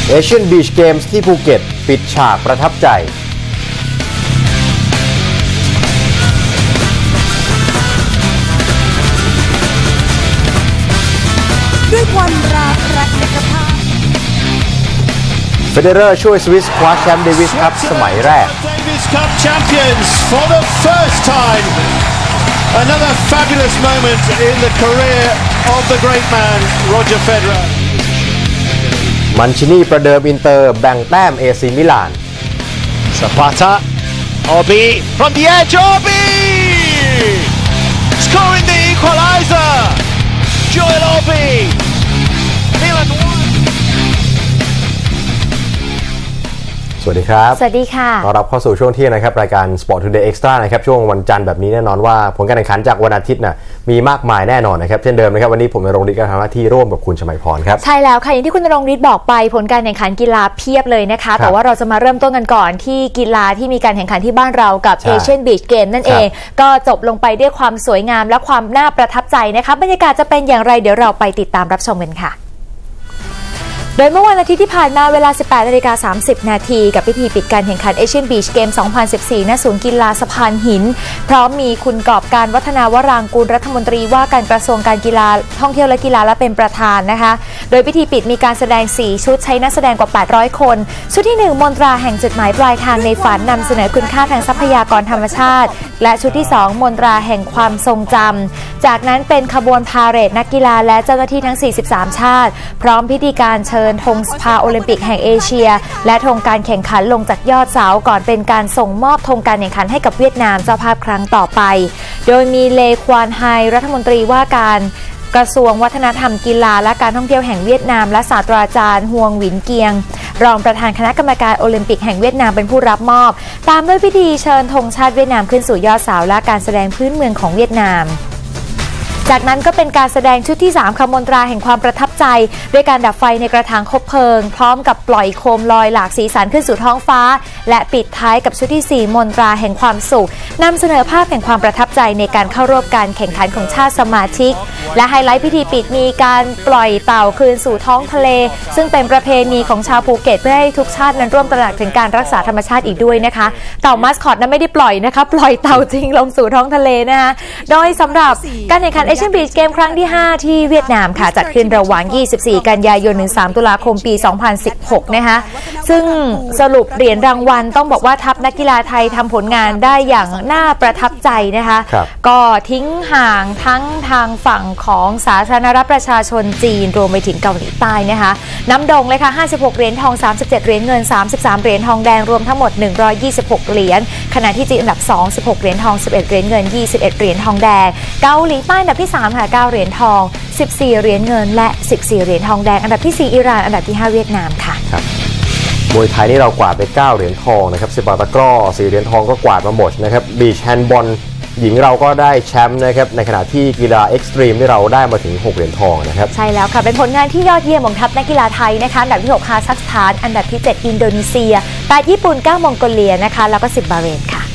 Asian Beach Games ที่ภูเก็ตปิดฉากประทับใจด้วยความรักและเอกภาพเฟเดเรอร์ช่วยสวิสคว้าแชมป์เดวิสคัพสมัยแรก Another fabulous moment in the career of the great man Roger Federer มันชินีประเดิมอินเตอร์แบ่งแต้มเอซีมิลาน Zapata Obi from the edge Obi scoring the equalizer Joel Obi Milan สวัสดีครับสวัสดีค่ะต้อนรับเข้าสู่ช่วงเที่ยงนะครับรายการ Sport Today Extra นะครับช่วงวันจันทร์แบบนี้แน่นอนว่าผลการแข่งขันจากวันอาทิตย์น่ะมีมากมายแน่นอนนะครับเช่นเดิมนะครับวันนี้ผมณรงค์ฤทธิ์ก็ทำหน้าที่ร่วมกับคุณชมัยพรครับใช่แล้วค่ะอย่างที่คุณณรงค์ฤทธิ์บอกไปผลการแข่งขันกีฬาเพียบเลยนะคะแต่ว่าเราจะมาเริ่มต้นกันก่อนที่กีฬาที่มีการแข่งขันที่บ้านเรากับ Asian Beach Games นั่นเองก็จบลงไปด้วยความสวยงามและความน่าประทับใจนะคะบรรยากาศจะเป็นอย่างไรเดี๋ยวเราไปติดตามรับชมกันค่ะโดยเมื่อวันอาทิตย์ที่ผ่านมาเวลา 18:30 น.กับพิธีปิดการแข่งขัน Asian Beach Games 2014 ณ ศูนย์กีฬาสะพานหินพร้อมมีคุณกอบการวัฒนาวรางกูลรัฐมนตรีว่าการกระทรวงการกีฬาท่องเที่ยวและกีฬาและเป็นประธานนะคะโดยพิธีปิดมีการแสดง4ชุดใช้นักแสดงกว่า800คนชุดที่1มนตราแห่งจุดหมายปลายทางในฝันนำเสนอคุณค่าทางทรัพยากรธรรมชาติและชุดที่2มนตราแห่งความทรงจำจากนั้นเป็นขบวนพาเหรดนักกีฬาและเจ้าหน้าที่ทั้ง43ชาติพร้อมพิธีการเชิญธงสภาโอลิมปิกแห่งเอเชียและธงการแข่งขันลงจากยอดเสาก่อนเป็นการส่งมอบธงการแข่งขันให้กับเวียดนามเจ้าภาพครั้งต่อไปโดยมีเลควานไฮรัฐมนตรีว่าการกระทรวงวัฒนธรรมกีฬาและการท่องเที่ยวแห่งเวียดนามและศาสตราจารย์ฮวงหวินเกียงรองประธานคณะกรรมการโอลิมปิกแห่งเวียดนามเป็นผู้รับมอบตามด้วยพิธีเชิญธงชาติเวียดนามขึ้นสู่ยอดเสาและการแสดงพื้นเมืองของเวียดนามจากนั้นก็เป็นการแสดงชุดที่3ขบวนตราแห่งความประทับใจด้วยการดับไฟในกระถางคบเพลิงพร้อมกับปล่อยโคมลอยหลากสีสันขึ้นสู่ท้องฟ้าและปิดท้ายกับชุดที่4มนตราแห่งความสุขนำเสนอภาพแห่งความประทับใจในการเข้าร่วมการแข่งขันของชาติสมาชิกและไฮไลท์พิธีปิดมีการปล่อยเต่าคืนสู่ท้องทะเลซึ่งเป็นประเพณีของชาวภูเก็ตเพื่อให้ทุกชาตินั้นร่วมตระหนักถึงการรักษาธรรมชาติอีกด้วยนะคะเต่ามัสคอตนั้นไม่ได้ปล่อยนะคะปล่อยเต่าจริงลงสู่ท้องทะเลนะคะโดยสำหรับการแข่งขันAsian Beach Games ครั้งที่5ที่เวียดนามค่ะจัดขึ้นระหว่าง24กันยายนถึง3ตุลาคมปี2016นะคะซึ่งสรุปเหรียญรางวัลต้องบอกว่าทัพนักกีฬาไทยทำผลงานได้อย่างน่าประทับใจนะคะก็ทิ้งห่างทั้งทางฝั่งของสาธารณรัฐประชาชนจีนรวมไปถึงเกาหลีใต้นะคะน้ำดงเลยค่ะ56เหรียญทอง37เหรียญเงิน33เหรียญทองแดงรวมทั้งหมด126เหรียญขณะที่จีนอันดับ2 16เหรียญทอง11เหรียญเงิน21เหรียญทองแดงเกาหลีใต้อันดับที่3ค่ะ9เหรียญทอง14เหรียญเงินและ14เหรียญทองแดงอันดับที่4อิหร่านอันดับที่5เวียดนามค่ะมวยไทยนี่เรากวาดไป9เหรียญทองนะครับ10 บาทตะกร้อ4เหรียญทองก็กวาดมาหมดนะครับบีชแฮนด์บอลหญิงเราก็ได้แชมป์นะครับในขณะที่กีฬาเอ็กซ์ตรีมที่เราได้มาถึง6เหรียญทองนะครับใช่แล้วค่ะเป็นผลงานที่ยอดเยี่ยมของทัพนักกีฬาไทยนะคะอันดับที่6คาซัคสถานอันดับที่7อินโดนีเซีย8ญี่ปุ่น9มองโกเลียนะคะแล้วก็10บาห์เรนค่ะ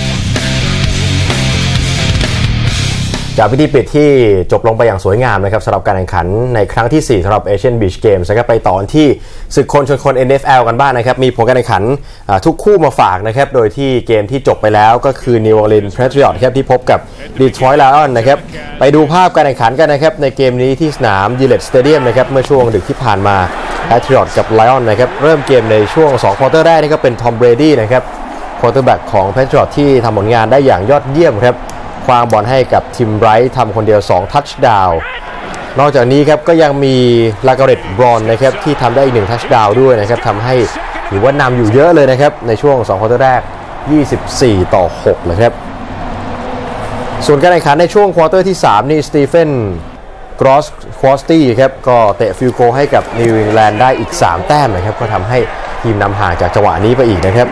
จากพิธีปิดที่จบลงไปอย่างสวยงามนะครับสำหรับการแข่งขันในครั้งที่4สำหรับ Asian Beach Games นะครับไปต่อที่ศึกคนชนคน NFL กันบ้าง นะครับมีผลการแข่งขันทุกคู่มาฝากนะครับโดยที่เกมที่จบไปแล้วก็คือ New Orleans Patriots ครับที่พบกับ Detroit Lions นะครับไปดูภาพการแข่งขันกันนะครับในเกมนี้ที่สนาม Gillette Stadium นะครับเมื่อช่วงดึกที่ผ่านมา Patriots กับ Lions นะครับเริ่มเกมในช่วง2ควอเตอร์แรกนี่ก็เป็น Tom Brady นะครับควอเตอร์แบ็กของ Patriots ที่ทำผลงานได้อย่างยอดเยี่ยมครับคว้างบอลให้กับทิมไบรท์ทำคนเดียว2ทัชดาวน์นอกจากนี้ครับก็ยังมีลาการ์เร็ตบรอนนะครับที่ทำได้อีก1ทัชดาวน์ด้วยนะครับทำให้ถือว่านำอยู่เยอะเลยนะครับในช่วง2ควอเตอร์แรก24-6เลยครับส่วนการแข่งขันในช่วงควอเตอร์ที่3นี่สตีเฟนกรอสควอสตี้ครับก็เตะฟิลด์โกลให้กับนิวอิงแลนด์ได้อีก3แต้มนะครับก็ทำให้ทีมนำห่างจากจังหวะนี้ไปอีกนะครับ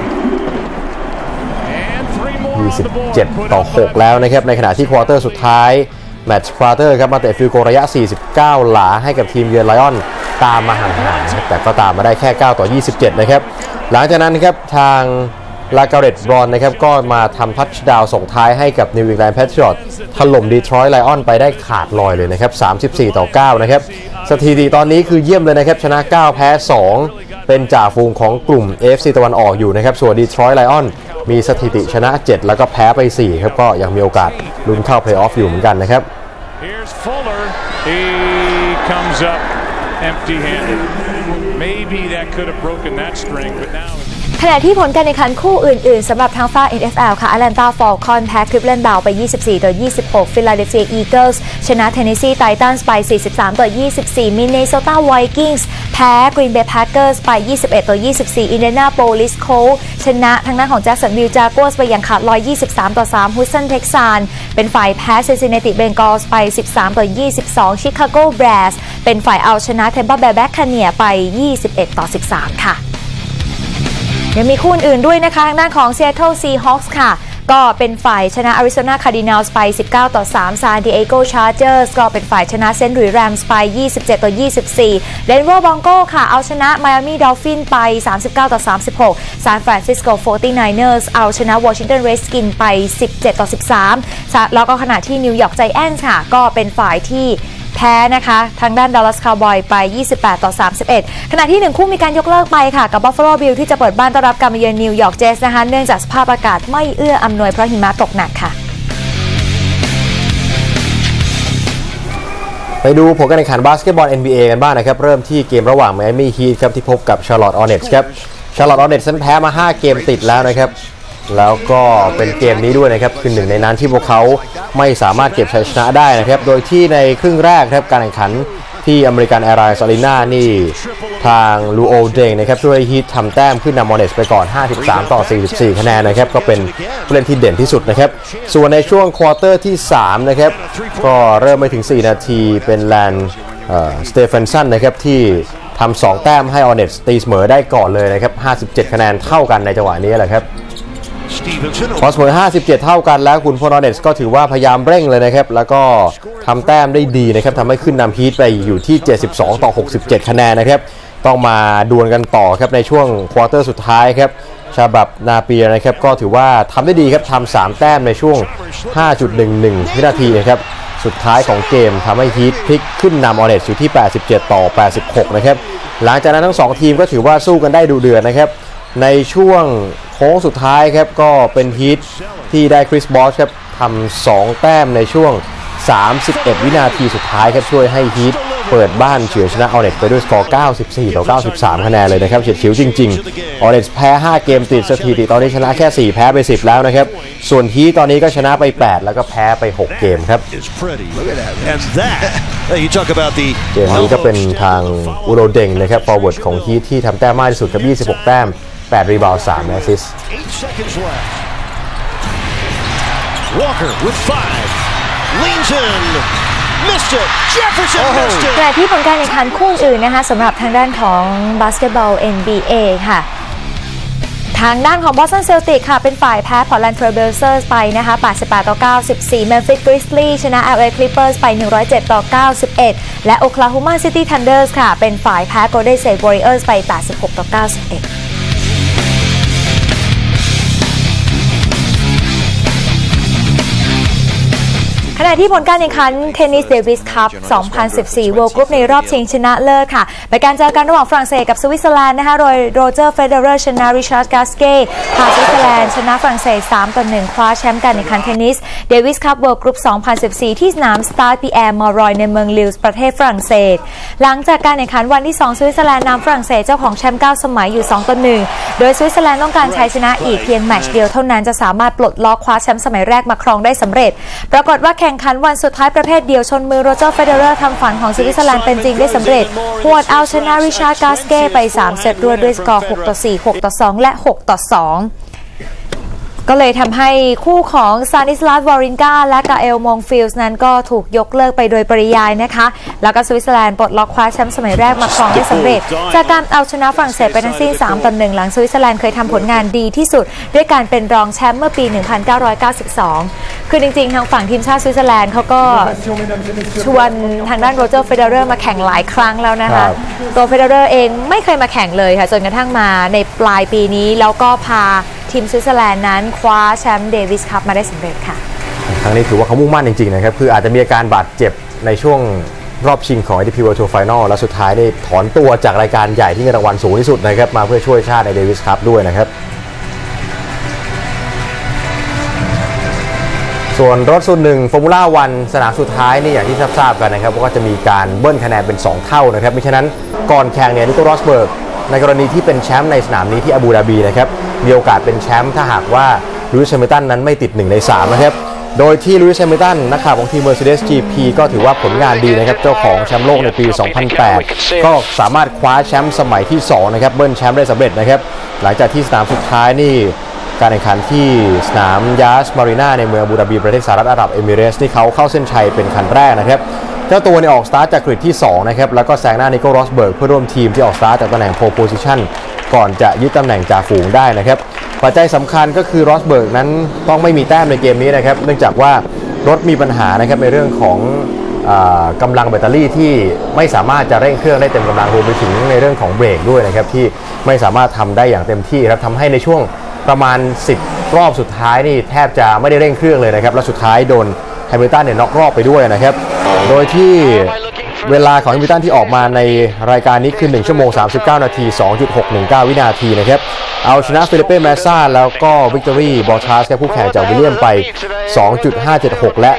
27-6แล้วนะครับในขณะที่ควอเตอร์สุดท้ายแมตช์พาร์เตอร์ครับมาเตะฟิลด์โกลระยะ49หลาให้กับทีมเยือนไลออนตามมาห่างๆแต่ก็ตามมาได้แค่9-27นะครับหลังจากนั้นครับทางลาการ์เร็ตบรอนนะครับก็มาทำทัชดาวน์ส่งท้ายให้กับนิวอิงแลนด์แพทริอตส์ถล่มดีทรอยต์ไลออนไปได้ขาดลอยเลยนะครับ34-9นะครับสถิติตอนนี้คือเยี่ยมเลยนะครับชนะ9แพ้2 เป็นจ่าฝูงของกลุ่ม AFC ตะวันออกอยู่นะครับส่วนดีทรอยต์ไลออนมีสถิติชนะ7แล้วก็แพ้ไป4ครับก็ยังมีโอกาสลุ้นเข้าเพลย์ออฟอยู่เหมือนกันนะครับ Here's Fuller. He comes up empty-handed. Maybe that could have broken that string, but now. ขณะที่ผลการแข่งขันคู่อื่นๆสำหรับทางฝั่ง NFL ค่ะ Atlanta Falcons แพ้คลิฟแลนด์บราวน์ไป 24-26 Philadelphia Eagles ชนะ Tennessee Titans ไป 43-24 Minnesota Vikings แพ้ Green Bay Packers ไป 21-24 Indianapolis Colts ชนะทางด้านของ Jacksonville Jaguars ไปอย่างขาดลอย 23-3 Houston Texans เป็นฝ่ายแพ้ Cincinnati Bengals ไป 13-22 Chicago Bears เป็นฝ่ายเอาชนะ Tampa Bay Buccaneers ไป 21-13 ค่ะยังมีคู่อื่นด้วยนะคะทางด้านของ Seattle Seahawks ค่ะก็เป็นฝ่ายชนะ Arizona Cardinals ไป 19-3 San Diego Chargers ก็เป็นฝ่ายชนะ St. Louis Rams ไป 27-24 Denver Broncos ค่ะเอาชนะ Miami Dolphins ไป 39-36 San Francisco 49ers เอาชนะ Washington Redskins ไป 17-13 แล้วก็ขณะที่ New York Giants ค่ะก็เป็นฝ่ายที่แพ้นะคะทางด้าน Dallas Cowboys ไป 28-31 ขณะที่1คู่มีการยกเลิกไปค่ะกับ Buffalo Bills ที่จะเปิดบ้านต้อนรับการมาเยือน New York Jets นะคะเนื่องจากสภาพอากาศไม่เอื้ออำนวยเพราะหิมะตกหนักค่ะไปดูผลการแข่งขันบาสเกตบอล NBA กันบ้างนะครับเริ่มที่เกมระหว่าง Miami Heat ครับที่พบกับ Charlotte Hornets ครับ Charlotte Hornets นั้นแพ้มา5เกมติดแล้วนะครับแล้วก็เป็นเกมนี้ด้วยนะครับคือหนึ่งในนั้นที่พวกเขาไม่สามารถเก็บชัยชนะได้นะครับโดยที่ในครึ่งแรกครับการแข่งขันที่อเมริกันแอร์ไลน์อารีนานี่ทางลูโอเดงนะครับช่วยฮีททำแต้มขึ้นนำมอร์เนสไปก่อน 53-44 คะแนนนะครับก็เป็นผู้เล่นที่เด่นที่สุดนะครับส่วนในช่วงควอเตอร์ที่3นะครับก็เริ่มไม่ถึง4นาทีเป็นแลนสเตฟานสันนะครับที่ทำ2แต้มให้ออร์เนสตีเสมอได้ก่อนเลยนะครับ57คะแนนเท่ากันในจังหวะนี้แหละครับพอเสมอ57เท่ากันแล้วคุณพอร์เนสก็ถือว่าพยายามเร่งเลยนะครับแล้วก็ทำแต้มได้ดีนะครับทำให้ขึ้นนำฮีทไปอยู่ที่72-67คะแนนนะครับต้องมาดวลกันต่อครับในช่วงควอเตอร์สุดท้ายครับชาบับนาเปียนะครับก็ถือว่าทำได้ดีครับทำ3แต้มในช่วง 5.11 วินาทีนะครับสุดท้ายของเกมทำให้ฮีทพลิกขึ้นนำออร์เนสอยู่ที่87-86นะครับหลังจากนั้นทั้ง2ทีมก็ถือว่าสู้กันได้ดุเดือดนะครับในช่วงโค้งสุดท้ายครับก็เป็นฮีทที่ได้คริสบอชครับทำ2แต้มในช่วง31วินาทีสุดท้ายครับช่วยให้ฮีทเปิดบ้านเฉือนชนะออร์เนสไปด้วยสกอร์94-93คะแนนเลยนะครับเฉียดฉิวจริงๆออร์เนสแพ้5เกมติดสถิติตอนนี้ชนะแค่4แพ้ไป10แล้วนะครับส่วนฮีทตอนนี้ก็ชนะไป8แล้วก็แพ้ไป6เกมครับเกมนี้ก็เป็นทางอูโรเดงนะครับฟอร์เวิร์ดของฮีทที่ทำแต้มมากที่สุดกับ26แต้ม8รีบาวด์3แอสซิสต์ Walker with 5 leans in missed it Jefferson missed it แต่ที่ผลการแข่งขันคู่อื่นนะคะสำหรับทางด้านของบาสเกตบอล NBA ค่ะทางด้านของ Boston Celtics ค่ะเป็นฝ่ายแพ้ Portland Trail Blazers ไปนะคะ88-94 Memphis Grizzlies ชนะ LA Clippers ไป107-91และ Oklahoma City Thunder ค่ะเป็นฝ่ายแพ้ Golden State Warriors ไป86-91ขณะที่ผลการแข่งขันเทนนิสเดวิสคัพ 2014 World Group ในรอบชิงชนะเลิศค่ะเป็นการเจอกันระหว่างฝรั่งเศสกับสวิตเซอร์แลนด์นะคะโดยโรเจอร์เฟเดอร์ชนะริชาร์ดกาสเก้พาสวิตเซอร์แลนด์ชนะฝรั่งเศส 3-1 คว้าแชมป์การแข่งขันเทนนิสเดวิสคัพ World Group 2014 ที่สนามสตาร์ปีแอร์มอรอยในเมืองลิวส์ประเทศฝรั่งเศสหลังจากการแข่งขันวันที่2สวิตเซอร์แลนด์นำฝรั่งเศสเจ้าของแชมป์9สมัยอยู่ 2-1 โดยสวิตเซอร์แลนด์ต้องการชัยชนะอีกเพียงแมตช์เดียวเท่านั้นจะสามารถปลดล็อกคว้าแชมป์สมัยแรกมาครองได้สำเร็จปรากฏว่าแข่งขันวันสุดท้ายประเภทเดียวชนมือโรเจอร์เฟเดอร์ทำฝันของสวิตเซอร์แลนด์เป็นจริงได้สำเร็จหวดเอาชนะริชาร์ดกาสเก้ไป3เซตรวดด้วยสกอร์ 6-4 6-2 และ 6-2ก็เลยทำให้คู่ของซานิสลาสวอรินกาและกาเอลมองฟิลส์นั้นก็ถูกยกเลิกไปโดยปริยายนะคะแล้วก็สวิตเซอร์แลนด์ปลดล็อกคว้าแชมป์สมัยแรกมาครองได้สำเร็จจากการเอาชนะฝรั่งเศสไปทั้งสิ้น 3-1 หลังสวิตเซอร์แลนด์เคยทำผลงานดีที่สุดด้วยการเป็นรองแชมป์เมื่อปี 1992 คือจริงๆทางฝั่งทีมชาติสวิตเซอร์แลนด์เขาก็ชวนทางด้านโรเจอร์เฟเดอร์มาแข่งหลายครั้งแล้วนะคะตัวเฟเดอร์เองไม่เคยมาแข่งเลยค่ะจนกระทั่งมาในปลายปีนี้แล้วก็พาทีมสวิตเซอร์แลนด์นั้นคว้าแชมป์เดวิสคัพมาได้สำเร็จค่ะครั้งนี้ถือว่าเขามุ่งมั่นจริงๆนะครับคืออาจจะมีอาการบาดเจ็บในช่วงรอบชิงของ ATP World Tour Final และสุดท้ายได้ถอนตัวจากรายการใหญ่ที่เงินรางวัลสูงที่สุดนะครับมาเพื่อช่วยชาติในเดวิสคัพด้วยนะครับส่วนรถส่วนหนึ่งฟอร์มูล่าวันสนามสุดท้ายนี่อย่างที่ทราบกันนะครับว่าจะมีการเบิ้ลคะแนนเป็น2เท่านะครับไม่ฉะนั้นก่อนแข่งเนี่ยนิโคลัสเบิร์กในกรณีที่เป็นแชมป์ในสนามนี้ที่อาบูดาบีนะครับมีโอกาสเป็นแชมป์ถ้าหากว่าลุยส์ แฮมิลตันนั้นไม่ติด1 ใน 3นะครับโดยที่ลุยส์ แฮมิลตันนักข่าวของทีม Mercedes GP ก็ถือว่าผลงานดีนะครับเจ้าของแชมป์โลกในปี 2008 ก็สามารถคว้าแชมป์สมัยที่2นะครับเบิ้ลแชมป์ได้สำเร็จนะครับหลังจากที่สนามสุดท้ายนี่การแข่งขันที่สนามยาสมารีนาในเมืองอาบูดาบีประเทศสหรัฐอาหรับเอมิเรตส์ที่เขาเข้าเส้นชัยเป็นคันแรกนะครับเจ้าตัวออกสตาร์ทจากกริดที่2นะครับแล้วก็แซงหน้านิโคลัสเบิร์กเพื่อร่วมทีมที่ออกสตาร์ทจากตำแหน่งโพลโพซิชั่นก่อนจะยึดตำแหน่งจ่าฝูงได้นะครับปัจจัยสำคัญก็คือรอสเบิร์กนั้นต้องไม่มีแต้มในเกมนี้นะครับเนื่องจากว่ารถมีปัญหานะครับในเรื่องของกำลังแบตเตอรี่ที่ไม่สามารถจะเร่งเครื่องได้เต็มกำลังรวมไปถึงในเรื่องของเบรกด้วยนะครับที่ไม่สามารถทำได้อย่างเต็มที่ครับทำให้ในช่วงประมาณ10รอบสุดท้ายนี่แทบจะไม่ได้เร่งเครื่องเลยนะครับและสุดท้ายโดนแฮมิลตันน็อกรอบไปด้วยนะครับโดยที่เวลาของแฮมิลตันที่ออกมาในรายการนี้คือ1 ชั่วโมง 39 นาที 2.619 วินาทีนะครับเอาชนะฟิลิปเป้ แมสซ่าแล้วก็วิกตอรี่บอทัสผู้แข่งจากวิลเลียมไป 2.576 และ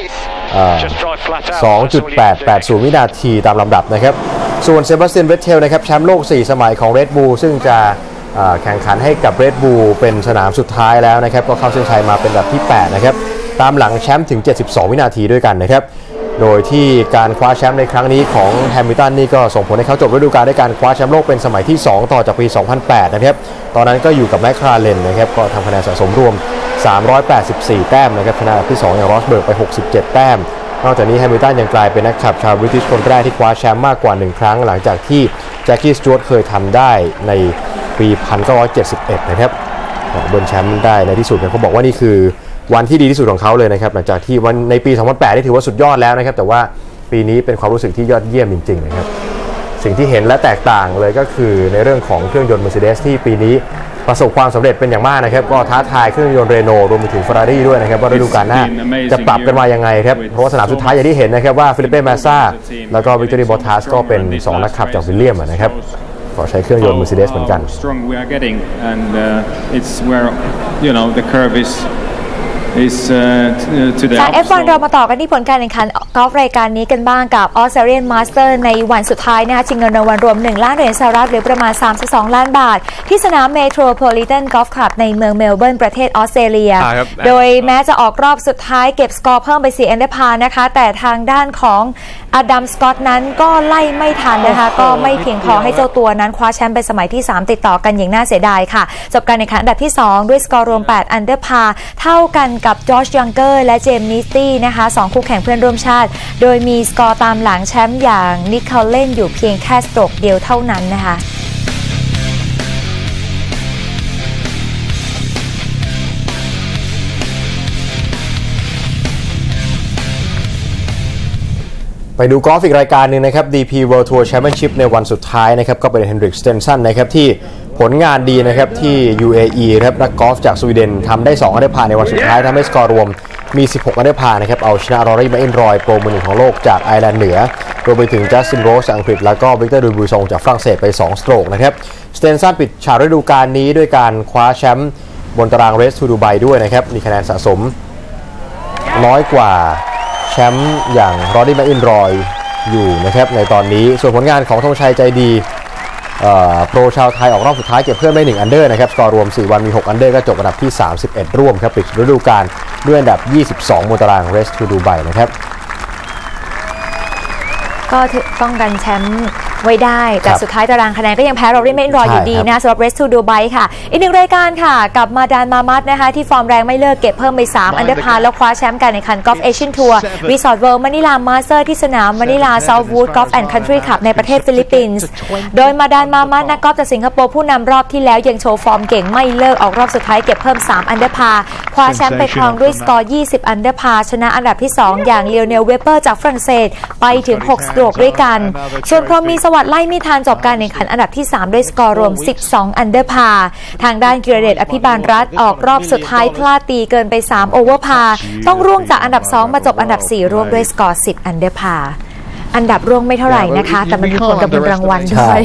2.880 วินาทีตามลำดับนะครับส่วนเซบาสเตียน เวตเทลนะครับแชมป์โลก4 สมัยของ Red Bull ซึ่งจะแข่งขันให้กับ Red Bull เป็นสนามสุดท้ายแล้วนะครับก็เข้าเส้นชัยมาเป็นอันดับที่8นะครับตามหลังแชมป์ถึง72 วินาทีด้วยกันนะครับโดยที่การคว้าแชมป์ในครั้งนี้ของแฮมิลตันนี่ก็ส่งผลให้เขาจบฤดูกาลด้วยการคว้าแชมป์โลกเป็นสมัยที่2ต่อจากปี 2008 นะครับตอนนั้นก็อยู่กับแมคลาเรนนะครับก็ทำคะแนนสะสมรวม384 แต้มนะครับชนะอันดับที่2อย่างรอสเบิร์กไป67 แต้มนอกจากนี้แฮมิลตันยังกลายเป็นนักขับชาวบริติชคนแรกที่คว้าแชมป์มากกว่า1ครั้งหลังจากที่แจ็คกี้ สจ๊วตเคยทำได้ในปี 1971 นะครับเบิ้ลแชมป์ได้ในที่สุดเขาบอกว่านี่คือวันที่ดีที่สุดของเขาเลยนะครับหลังจากที่วันในปี 2008 ที่ถือว่าสุดยอดแล้วนะครับแต่ว่าปีนี้เป็นความรู้สึกที่ยอดเยี่ยมจริงๆนะครับสิ่งที่เห็นและแตกต่างเลยก็คือในเรื่องของเครื่องยนต์ Mercedes ที่ปีนี้ประสบความสำเร็จเป็นอย่างมากนะครับก็ท้าทายเครื่องยนต์เรโนรวมไปถึง Ferrari ด้วยนะครับว่าฤดูกาลหน้าจะปรับกันมายังไงครับเพราะว่าสนามสุดท้ายอย่างที่เห็นนะครับว่าฟิลิปเป้ แมสซ่าแล้วก็วิกตอรี่ บอทัสก็เป็น2นักขับจากวิลเลียมนะครับก็ใช้เครื่องยนต์ Mercedes เหมือนกันจาก F1 เรามาต่อกันที่ผลการแข่งขันกอล์ฟรายการนี้กันบ้างกับออสเตรเลียนมาสเตอร์ในวันสุดท้ายนะคะชิงเงินรางวัลรวม1 ล้านเหรียญสหรัฐหรือประมาณ32 ล้านบาทที่สนามเมโทรโพลิแทนกอล์ฟคลับในเมืองเมลเบิร์นประเทศออสเตรเลียโดยแม้จะออกรอบสุดท้ายเก็บสกอร์เพิ่มไป4 อันเดอร์พาร์นะคะแต่ทางด้านของอดัม สกอตนั้นก็ไล่ไม่ทันนะคะก็ไม่เพียงพอให้เจ้าตัวนั้นคว้าแชมป์เป็นสมัยที่3ติดต่อกันอย่างน่าเสียดายค่ะจบการแข่งขันอันดับที่2ด้วยสกอร์รวม8 อันเดอร์พาร์เท่ากันกับจอร์จ ยังเกอร์และเจมส์ นิสตี้นะคะ2คู่แข่งเพื่อนร่วมชาติโดยมีสกอร์ตามหลังแชมป์อย่างนิคเคลเลนอยู่เพียงแค่สโตรกเดียวเท่านั้นนะคะไปดูกอล์ฟอีกรายการหนึ่งนะครับ DP World Tour Championship ในวันสุดท้ายนะครับก็เป็นเฮนดริก สเตนสันนะครับที่ผลงานดีนะครับที่ UAE ครับนักกอล์ฟจากสวีเดนทำได้2 อันเดอร์พาร์ในวันสุดท้ายทำให้สกอร์รวมมี16 อันเดอร์พาร์นะครับเอาชนะรอรี่ แมคอินรอยโปรมือ 1ของโลกจากไอร์แลนด์เหนือรวมไปถึงจัสติน โรสจากอังกฤษแล้วก็วิกเตอร์ ดูบูซงจากฝรั่งเศสไป2 สโตรกนะครับสเตนสันปิดฉากฤดูกาลนี้ด้วยการคว้าแชมป์บนตารางเรสทูดูไบด้วยนะครับมีคะแนนสะสมน้อยกว่าแชมป์อย่างรอรี่ แมคอินรอยอยู่นะครับในตอนนี้ส่วนผลงานของธงชัยใจดีโปรชาวไทยออกรอบสุดท้ายเก็บเพิ่มได้1 อันเดอร์นะครับสกอร์รวม4 วันมี6 อันเดอร์ก็จบอันดับที่31ร่วมครับปิดฤดูกาลด้วยอันดับ22บนตารางเรสทูดูไบนะครับก็ป้องกันแชมป์ไว้ได้แต่สุดท้ายตารางคะแนนก็ยังแพ้รอรี่ แมคอินรอยอยู่ดีนะสำหรับเรสทูดูไบค่ะอีก1 รายการค่ะกับมาดาน มามัดนะคะที่ฟอร์มแรงไม่เลิกเก็บเพิ่มไป3 อันเดอร์พาร์แล้วคว้าแชมป์การแข่งขันกอล์ฟเอเชียนทัวร์รีสอร์ทเวิลด์มะนิลามาสเตอร์ที่สนามมะนิลาเซาท์วูดกอล์ฟแอนด์คันทรีคลับในประเทศฟิลิปปินส์โดยมาดาน มามัดนักกอล์ฟจากสิงคโปร์ผู้นำรอบที่แล้วยังโชว์ฟอร์มเก่งไม่เลิกออกรอบสุดท้ายเก็บเพิ่ม3 อันเดอร์พาร์คว้าแชมป์ไปครองด้วยสกอร์20 อันเดอร์พาร์ชนะอันดับที่2อย่างลีโอเนล เวเปอร์จากฝรั่งเศสไปถึง6 สโตรกด้วยกันส่วนพรหมมีสวัสดิ์ไล่ไม่ทันจบการแข่งขันอันดับที่3ด้วยสกอร์รวม12 อันเดอร์พาร์ทางด้านกิรเดช อภิบาลรัตน์ออกรอบสุดท้ายพลาดตีเกินไป3 โอเวอร์พาร์ต้องร่วงจากอันดับ2มาจบอันดับ4ร่วมด้วยสกอร์10 อันเดอร์พาร์อันดับร่วงไม่เท่าไหร่นะคะแต่มันมีผลกับเงินรางวัลด้วย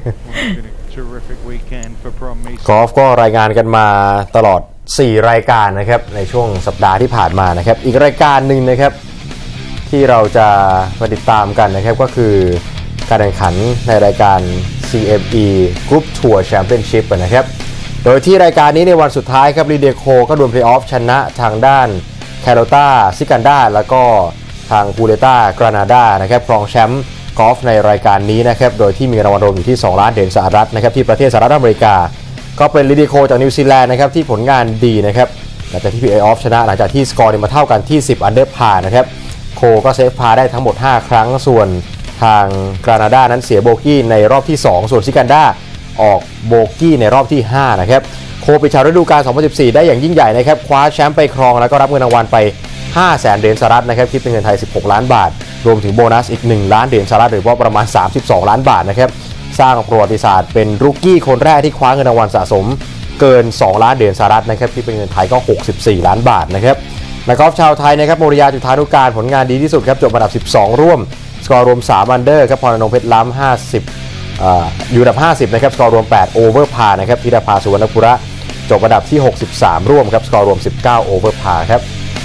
กอล์ฟก็รายงานกันมาตลอด4รายการนะครับในช่วงสัปดาห์ที่ผ่านมานะครับอีกรายการหนึ่งนะครับที่เราจะมาติดตามกันนะครับก็คือการแข่งขันในรายการ CME Group Tour Championship นะครับโดยที่รายการนี้ในวันสุดท้ายครับลีเดโคก็ดวลเพลย์ออฟชนะทางด้านแคโรต้าซิกันดาแล้วก็ทางกูเลต้ากรานาดานะครับครองแชมป์กอล์ฟในรายการนี้นะครับโดยที่มีรางวัลรวมอยู่ที่$2 ล้านนะครับที่ประเทศสหรัฐอเมริกาก็เป็นลีเดโคจากนิวซีแลนด์นะครับที่ผลงานดีนะครับหลังจากที่เพลย์ออฟชนะหลังจากที่สกอร์มาเท่ากันที่10 อันเดอร์พาร์นะครับโคก็เซฟพาได้ทั้งหมด5 ครั้งส่วนทางกรานาดานั้นเสียโบกี้ในรอบที่2ส่วนซิกันดาออกโบกี้ในรอบที่5นะครับโคปิดฉากฤดูกาล 2014 ได้อย่างยิ่งใหญ่นะครับคว้าแชมป์ไปครองแล้วก็รับเงินรางวัลไป$500,000นะครับคิดเป็นเงินไทย$16 ล้านรวมถึงโบนัสอีก$1 ล้านหรือว่าประมาณ32 ล้านบาทนะครับสร้างประวัติศาสตร์เป็นรุกกี้คนแรกที่คว้าเงินรางวัลสะสมเกิน$2 ล้านนะครับคิดเป็นเงินไทยก็64 ล้านบาทนะครับนักกอล์ฟชาวไทยนะครับโมริยาจุฑานุการผลงานดีที่สุดครับจบอันดับ12ร่วมสกอร์รวม3 อันเดอร์ครับพรณงค์เพชรล้ำอยู่อันดับ50นะครับสกอร์รวม8โอเวอร์พาร์นะครับธีรภาสุวรรณปุระจบอันดับที่63ร่วมครับสกอร์รวม19โอเวอร์พาร์ครับ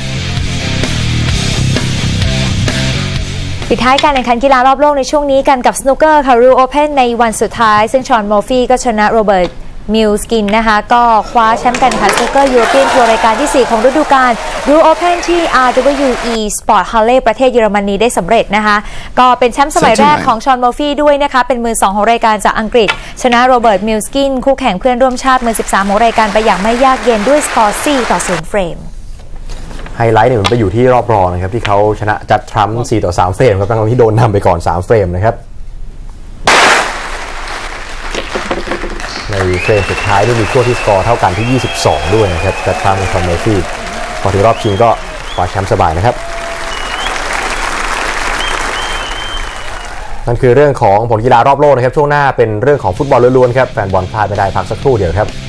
ปิดท้ายการแข่งขันกีฬารอบโลกในช่วงนี้กันกับสนุกเกอร์ค่ะรูโอเพนในวันสุดท้ายซึ่งชอน มอร์ฟี่ก็ชนะโรเบิร์ตมิลสกินนะคะก็คว้าแชมป์การแข่งขันสนุกเกอร์ยูโรเปียนทัวร์รายการที่4ของฤดูกาลรูโอเพนที่ RWE Sport Halle ประเทศเยอรมนีได้สำเร็จนะคะก็เป็นแชมป์สมัยแรกของชอน มอร์ฟี่ด้วยนะคะเป็นมือ2ของรายการจากอังกฤษชนะโรเบิร์ตมิลสกินคู่แข่งเพื่อนร่วมชาติมือ13ของรายการไปอย่างไม่ยากเย็นด้วยสกอร์4-0 เฟรมไฮไลท์เนี่ยมันไปอยู่ที่รอบรองนะครับที่เขาชนะจัดทรัมป์4-3 เฟรมครับทั้งที่โดนนำไปก่อน3 เฟรมนะครับในเฟรมสุดท้ายด้วยมีช่วงที่สกอร์เท่ากันที่22ด้วยนะครับจัดทรัมป์กับชอน เมอร์ฟี่พอถึงรอบชิงก็คว้าแชมป์สบายนะครับนั่นคือเรื่องของผลกีฬารอบโลกนะครับช่วงหน้าเป็นเรื่องของฟุตบอลล้วนๆครับแฟนบอลพลาดไม่ได้พักสักครู่เดียวครับ